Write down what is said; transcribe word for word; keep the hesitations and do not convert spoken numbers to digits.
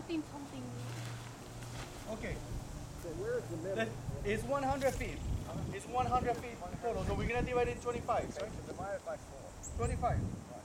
something, something. Okay. So where's the middle? Let- It's one hundred feet. It's one hundred feet total. So we're gonna divide it in twenty-five, right? Divide it by four. twenty-five.